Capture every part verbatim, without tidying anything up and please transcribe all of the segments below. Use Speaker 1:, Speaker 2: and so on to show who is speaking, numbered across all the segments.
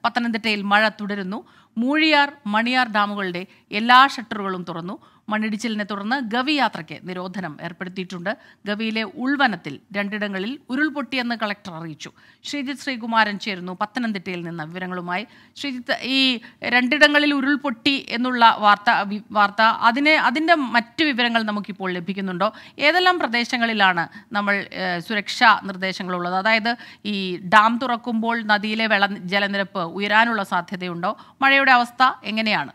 Speaker 1: പത്തനംതിട്ടയിൽ മഴ തുടരുന്നു. മൂഴിയാർ, മണിയാർ ഡാമുകളുടെ എല്ലാ ഷട്ടറുകളും തുറന്നു. മണ്ണിടിച്ചിലിനെ തുടർന്ന് ഗവി യാത്രയ്ക്ക് നിരോധനം ഏർപ്പെടുത്തിയിട്ടുണ്ട്. ഗവിയിലെ ഉൾവനത്തിൽ രണ്ടിടങ്ങളിൽ ഉരുൾപൊട്ടിയെന്ന് കളക്ടർ അറിയിച്ചു. ശ്രീജിത്ത് ശ്രീകുമാരൻ ചേരുന്നു പത്തനംതിട്ടയിൽ നിന്ന് വിവരങ്ങളുമായി. ശ്രീജിത്ത്, ഈ രണ്ടിടങ്ങളിൽ ഉരുൾപൊട്ടി എന്നുള്ള വാർത്ത വാർത്ത അതിനെ അതിൻ്റെ മറ്റു വിവരങ്ങൾ നമുക്കിപ്പോൾ ലഭിക്കുന്നുണ്ടോ? ഏതെല്ലാം പ്രദേശങ്ങളിലാണ് നമ്മൾ സുരക്ഷാ നിർദ്ദേശങ്ങളുള്ളത്? അതായത് ഈ ഡാം തുറക്കുമ്പോൾ നദിയിലെ വെള്ള ജലനിരപ്പ് ഉയരാനുള്ള സാധ്യതയുണ്ടോ? മഴയുടെ അവസ്ഥ എങ്ങനെയാണ്?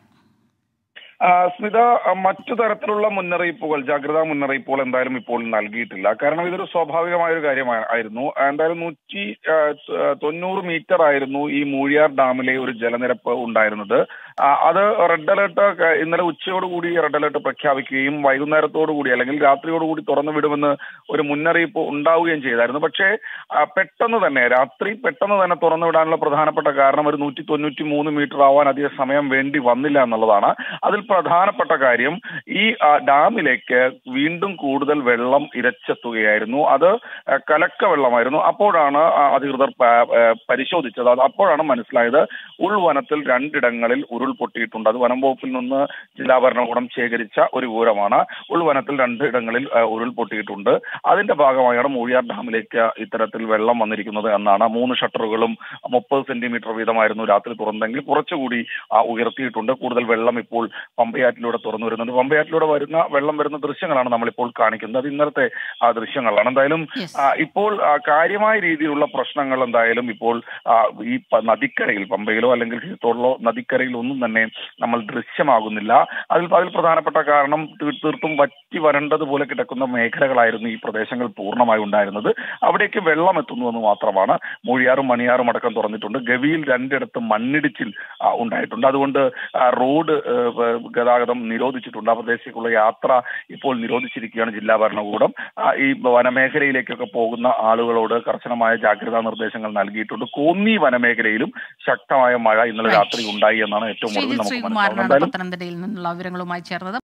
Speaker 2: സ്മിത, മറ്റു തരത്തിലുള്ള മുന്നറിയിപ്പുകൾ, ജാഗ്രതാ മുന്നറിയിപ്പുകൾ എന്തായാലും ഇപ്പോൾ നൽകിയിട്ടില്ല. കാരണം ഇതൊരു സ്വാഭാവികമായ ഒരു കാര്യമായിരുന്നു. എന്തായാലും നൂറ്റി തൊണ്ണൂറ് മീറ്റർ ആയിരുന്നു ഈ മൂഴിയാർ ഡാമിലെ ഒരു ജലനിരപ്പ് ഉണ്ടായിരുന്നത്. അത് റെഡ് അലേർട്ട് ഇന്നലെ ഉച്ചയോടുകൂടി റെഡ് അലേർട്ട് പ്രഖ്യാപിക്കുകയും വൈകുന്നേരത്തോടുകൂടി അല്ലെങ്കിൽ രാത്രിയോടുകൂടി തുറന്നു വിടുമെന്ന് ഒരു മുന്നറിയിപ്പ് ഉണ്ടാവുകയും ചെയ്തായിരുന്നു. പക്ഷേ പെട്ടെന്ന് തന്നെ രാത്രി പെട്ടെന്ന് തന്നെ തുറന്നു വിടാനുള്ള പ്രധാനപ്പെട്ട കാരണം ഒരു നൂറ്റി തൊണ്ണൂറ്റി മൂന്ന് മീറ്റർ ആവാൻ അധിക സമയം വേണ്ടി വന്നില്ല എന്നുള്ളതാണ്. അതിൽ പ്രധാനപ്പെട്ട കാര്യം ഈ ഡാമിലേക്ക് വീണ്ടും കൂടുതൽ വെള്ളം ഇരച്ചെത്തുകയായിരുന്നു. അത് കലക്ക വെള്ളമായിരുന്നു. അപ്പോഴാണ് അധികൃതർ പരിശോധിച്ചത്. അത് അപ്പോഴാണ് മനസ്സിലായത് ഉൾവനത്തിൽ രണ്ടിടങ്ങളിൽ ഉരുൾപൊട്ടിയിട്ടുണ്ട്. അത് വനം വകുപ്പിൽ നിന്ന് ജില്ലാ ഭരണകൂടം ശേഖരിച്ച ഒരു വിവരമാണ്. ഉൾവനത്തിൽ രണ്ടിടങ്ങളിൽ ഉരുൾപൊട്ടിയിട്ടുണ്ട്. അതിന്റെ ഭാഗമായാണ് മൂഴിയാർ ഡാമിലേക്ക് ഇത്തരത്തിൽ വെള്ളം വന്നിരിക്കുന്നത് എന്നാണ്. മൂന്ന് ഷട്ടറുകളും മുപ്പത് സെന്റിമീറ്റർ വീതമായിരുന്നു രാത്രി തുറന്നെങ്കിൽ കുറച്ചുകൂടി ഉയർത്തിയിട്ടുണ്ട്. കൂടുതൽ വെള്ളം ഇപ്പോൾ പമ്പയാറ്റിലൂടെ തുറന്നു വരുന്നുണ്ട്. പമ്പയാറ്റിലൂടെ വരുന്ന വെള്ളം വരുന്ന ദൃശ്യങ്ങളാണ് നമ്മളിപ്പോൾ കാണിക്കുന്നത്. അത് ഇന്നലത്തെ ആ ദൃശ്യങ്ങളാണ്. എന്തായാലും ഇപ്പോൾ കാര്യമായ രീതിയിലുള്ള പ്രശ്നങ്ങൾ എന്തായാലും ഇപ്പോൾ ഈ നദിക്കരയിൽ, പമ്പയിലോ അല്ലെങ്കിൽ തൊള്ളോ നദിക്കരയിൽ ഒന്നും തന്നെ നമ്മൾ ദൃശ്യമാകുന്നില്ല. അതിൽ അതിൽ പ്രധാനപ്പെട്ട കാരണം തീർത്തും വറ്റി വരണ്ടതുപോലെ കിടക്കുന്ന മേഖലകളായിരുന്നു ഈ പ്രദേശങ്ങൾ പൂർണ്ണമായി ഉണ്ടായിരുന്നത്. അവിടേക്ക് വെള്ളം എത്തുന്നുവെന്ന് മാത്രമാണ്. മൂഴിയാറും മണിയാറും അടക്കം തുറന്നിട്ടുണ്ട്. ഗവിയിൽ രണ്ടിടത്ത് മണ്ണിടിച്ചിൽ ഉണ്ടായിട്ടുണ്ട്. അതുകൊണ്ട് റോഡ് ഗതാഗതം നിരോധിച്ചിട്ടുണ്ട്. ആ പ്രദേശത്തേക്കുള്ള യാത്ര ഇപ്പോൾ നിരോധിച്ചിരിക്കുകയാണ് ജില്ലാ ഭരണകൂടം. ഈ വനമേഖലയിലേക്കൊക്കെ പോകുന്ന ആളുകളോട് കർശനമായ ജാഗ്രതാ നിർദ്ദേശങ്ങൾ നൽകിയിട്ടുണ്ട്. കോന്നി വനമേഖലയിലും ശക്തമായ മഴ ഇന്നലെ രാത്രി ഉണ്ടായി എന്നാണ് ഏറ്റവും ഒടുവിൽ നമുക്ക് മനസ്സിലാവുന്നത്.
Speaker 1: പത്തനംതിട്ടയിൽ നിന്നുള്ള വിവരങ്ങളുമായി ചേർന്നത്.